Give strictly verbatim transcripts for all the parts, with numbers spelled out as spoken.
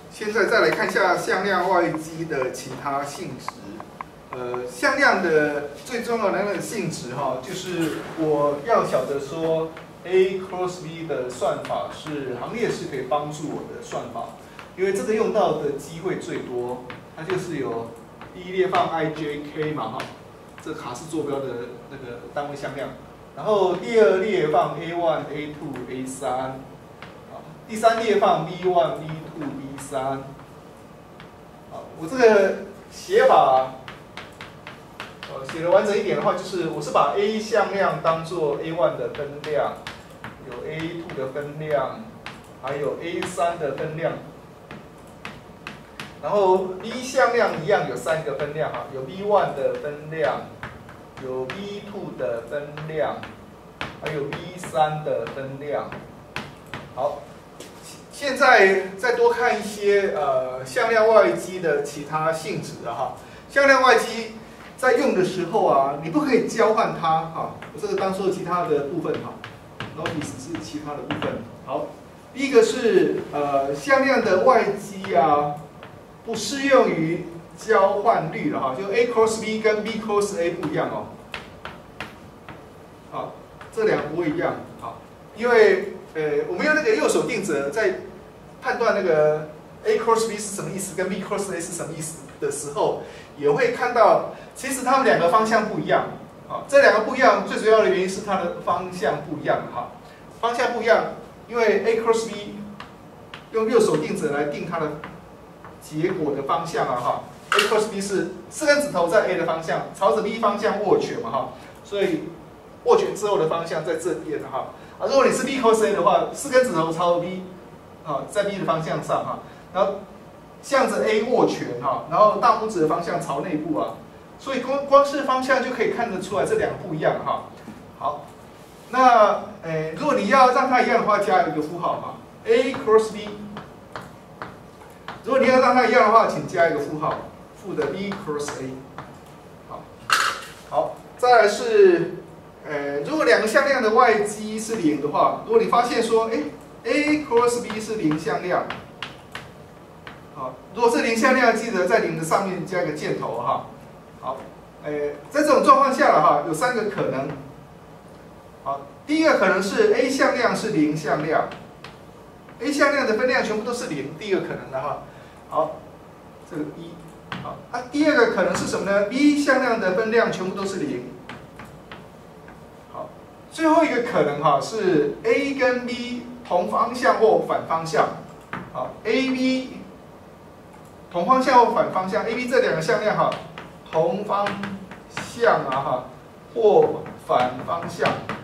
现在再来看一下向量外积的其他性质。呃，向量的最重要的那个性质哈，就是我要晓得说 A cross B 的算法是行列式可以帮助我的算法，因为这个用到的机会最多，它就是有第一列放 I J K 嘛哈，这卡式坐标的那个单位向量，然后第二列放 A 一 A 二 A 三，第三列放 B 一 B 二 B 三，好，我这个写法。呃，写的完整一点的话，就是我是把 A 向量当做 A 一 的分量，有 A 二 的分量，还有 A 三 的分量，然后 B 向量一样有三个分量哈，有 B 一 的分量，有 B 二 的分量，还有 B 三 的分量。好，现在再多看一些呃向量外积的其他性质的哈，向量外积。在用的时候啊，你不可以交换它哈，我这个当做其他的部分哈 ，notice 是其他的部分。好，第一个是呃向量的外积啊，不适用于交换律了哈，就 A cross B 跟 B cross A 不一样哦。好，这两个不会一样。好，因为呃我们用那个右手定则在判断那个 A cross B 是什么意思，跟 B cross A 是什么意思的时候，也会看到。其实它们两个方向不一样，啊，这两个不一样，最主要的原因是它的方向不一样，哈，方向不一样，因为 A cross B 用右手定则来定它的结果的方向啊，哈 ，A cross B 是四根指头在 A 的方向，朝着 B 方向握拳嘛，哈，所以握拳之后的方向在这边哈，啊，如果你是 B cross A 的话，四根指头朝着 B， 啊，在 B 的方向上哈，然后向着 A 握拳哈，然后大拇指的方向朝内部啊。所以光光是方向就可以看得出来这两个不一样哈。好，那诶，如果你要让它一样的话，加一个负号哈 ，A cross B。如果你要让它一样的话，请加一个负号，负的 B cross A。好，好，再来是，呃，如果两个向量的外积是零的话，如果你发现说，哎 ，A cross B 是零向量，好，如果是零向量，记得在零的上面加一个箭头哈。好，诶，在这种状况下了哈，有三个可能。好，第一个可能是 A 向量是零向量 ，A 向量的分量全部都是零，第一个可能的哈。好，这个一，好，啊，第二个可能是什么呢 ？B 向量的分量全部都是零。好，最后一个可能哈是 A 跟 B 同方向或反方向。好 ，A、B 同方向或反方向 ，A、B 这两个向量哈。同方向啊哈，或反方向，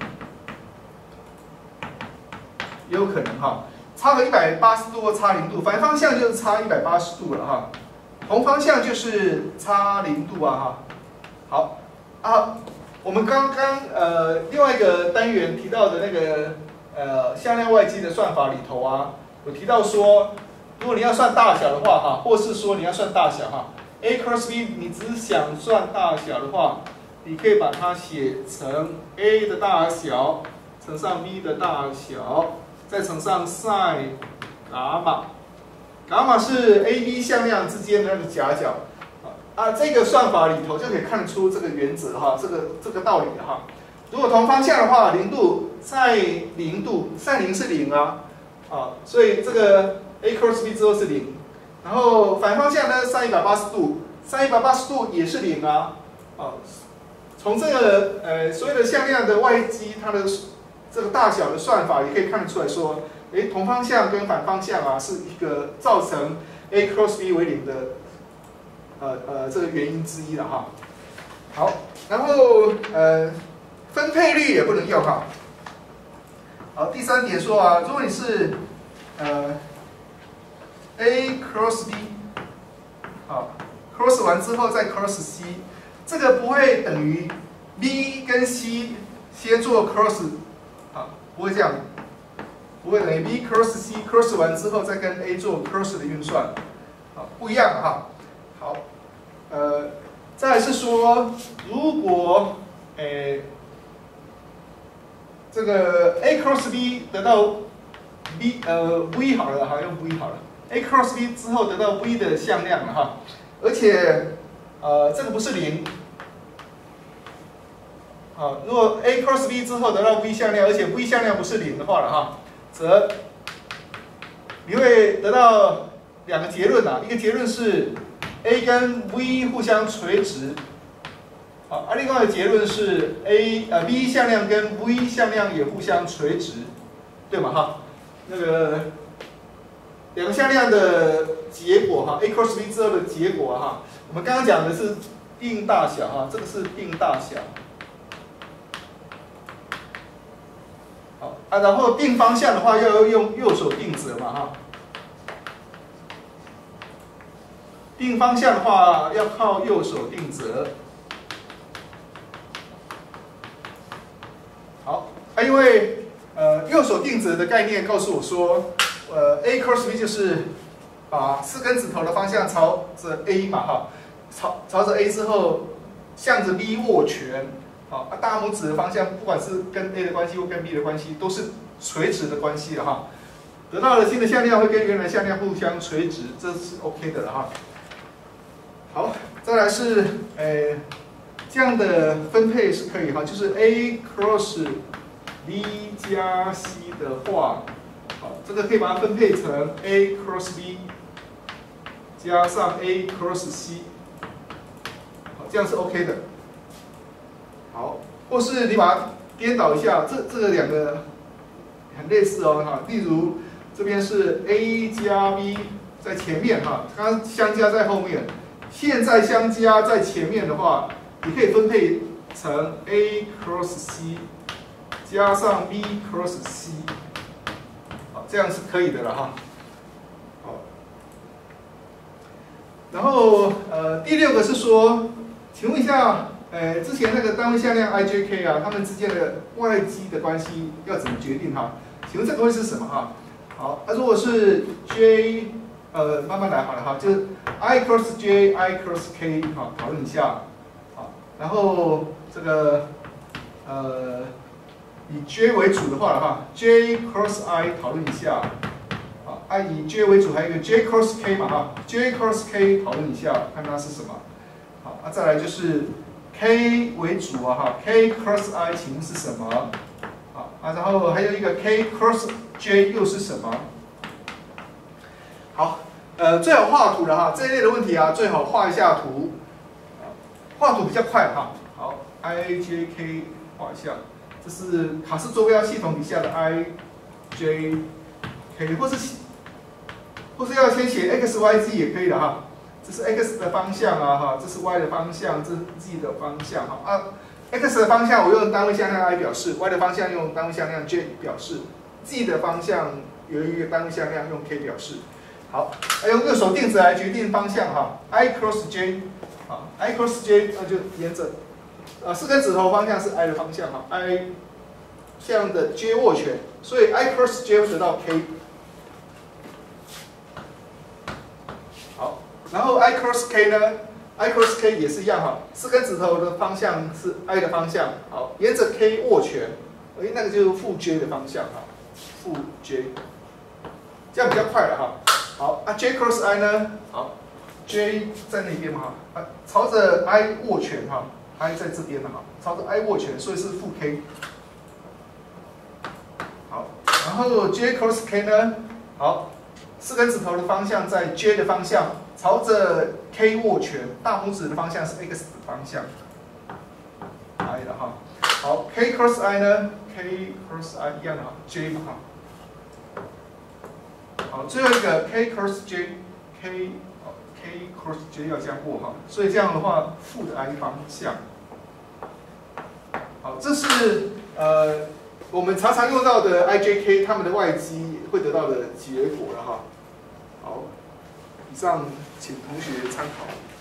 也有可能哈，差个一百八十度或差零度，反方向就是差一百八十度了哈，同方向就是差零度啊哈。好啊，我们刚刚呃另外一个单元提到的那个呃向量外积的算法里头啊，有提到说，如果你要算大小的话哈，或是说你要算大小哈。A cross B， 你只想算大小的话，你可以把它写成 A 的大小乘上 B 的大小，再乘上 sin 伽马。伽马是 A、B 向量之间的那个夹角啊，这个算法里头就可以看出这个原则哈，这个这个道理哈。如果同方向的话，零度 sin 零度 sin 零是零啊，啊，所以这个 A cross B 之后是零。然后反方向呢，sin 一百八十度 ，sin 一百八十度也是零啊。啊，从这个呃所有的向量的外积，它的这个大小的算法，也可以看得出来说，哎，同方向跟反方向啊，是一个造成 A cross B 为零的呃呃这个原因之一了哈。好，然后呃分配率也不能用哈。好，第三点说啊，如果你是呃。A cross B， 好 ，cross 完之后再 cross C， 这个不会等于 B 跟 C 先做 cross， 好，不会这样，不会等于 B cross C，cross 完之后再跟 A 做 cross 的运算，好，不一样哈。好，呃，再来是说，如果诶、这个 A cross B 得到 B 呃 V 好了，好用 V 好了。 A cross B 之后得到 V 的向量了哈，而且呃这个不是零。好，如果 A cross B 之后得到 V 向量，而且 V 向量不是零的话了哈，则你会得到两个结论啊，一个结论是 A 跟 V 互相垂直，好，而另外一个结论是 A 呃 V 向量跟 V 向量也互相垂直，对吗哈？那个两个向量的结果哈 ，A cross B 之后的结果哈，我们刚刚讲的是定大小哈，这个是定大小。好啊，然后定方向的话要用右手定则嘛哈。定方向的话要靠右手定则。好，啊，因为呃右手定则的概念告诉我说，呃 A cross B 就是把四根指头的方向朝着 A 嘛哈，朝朝着 A 之后，向着 B 握拳。好，啊，大拇指的方向，不管是跟 A 的关系或跟 B 的关系，都是垂直的关系了哈。得到了新的向量会跟原来向量互相垂直，这是 OK 的了哈。好，再来是，呃，这样的分配是可以哈，就是 A cross B 加 C 的话，好，这个可以把它分配成 A cross B 加上 A cross C， 好，这样是 OK 的。好，或是你把它颠倒一下，这这个两个很类似哦哈。例如这边是 A 加 B 在前面哈，刚刚相加在后面，现在相加在前面的话，你可以分配成 A cross C 加上 B cross C， 好，这样是可以的了哈。好，然后呃第六个是说，请问一下。呃，之前那个单位向量 I J K 啊，它们之间的外积的关系要怎么决定哈？请问这个会是什么哈？好，那、啊、如果是 J， 呃，慢慢来好了哈，就是 I cross J，I cross K， 好，讨论一下，好，然后这个呃以 J 为主的话了哈 ，J cross I 讨论一下，好，啊以 J 为主，还有一个 J cross K 嘛哈 ，J cross K 讨论一下，看它是什么，好，啊再来就是。K 为主啊哈 ，K cross I 请问是什么？好啊，然后还有一个 K cross J 又是什么？好，呃，最好画图了哈，这一类的问题啊，最好画一下图，画图比较快哈。好 ，I J K 画一下，这是卡式坐标系统底下的 I J K， 或是或是要先写 X Y Z 也可以的哈。这是 x 的方向啊，哈，这是 y 的方向，这是 z 的方向，哈啊 ，x 的方向我用单位向量 i 表示 ，y 的方向用单位向量 j 表示 ，z 的方向有一个单位向量用 k 表示。好，用右手定则来决定方向哈 ，i cross j， 好 ，i cross j 那就沿着，呃，四根指头方向是 i 的方向哈 ，i 向的 j 握拳，所以 i cross j 会得到 k。然后 I cross K 呢 ，I cross K 也是一样哈，四根指头的方向是 I 的方向，好，沿着 K 握拳，哎，那个就是负 J 的方向哈，负 J， 这样比较快了哈。好啊 ，J cross I 呢，好 ，J 在那边嘛哈，啊，朝着 I 握拳哈 ，I 在这边的哈，朝着 I 握拳，所以是负 K。好，然后 J cross K 呢，好，四根指头的方向在 J 的方向。朝着 K 握拳，大拇指的方向是 X 的方向 ，I 的哈。好 ，K cross I 呢 ？K cross I 一样的哈 ，J 嘛哈。好，最后一个 K cross J，K 好 K cross J 要这样握哈，所以这样的话负的 I 方向。好，这是呃我们常常用到的 I J K 它们的外积会得到的结果了哈。好。以上，请同学参考。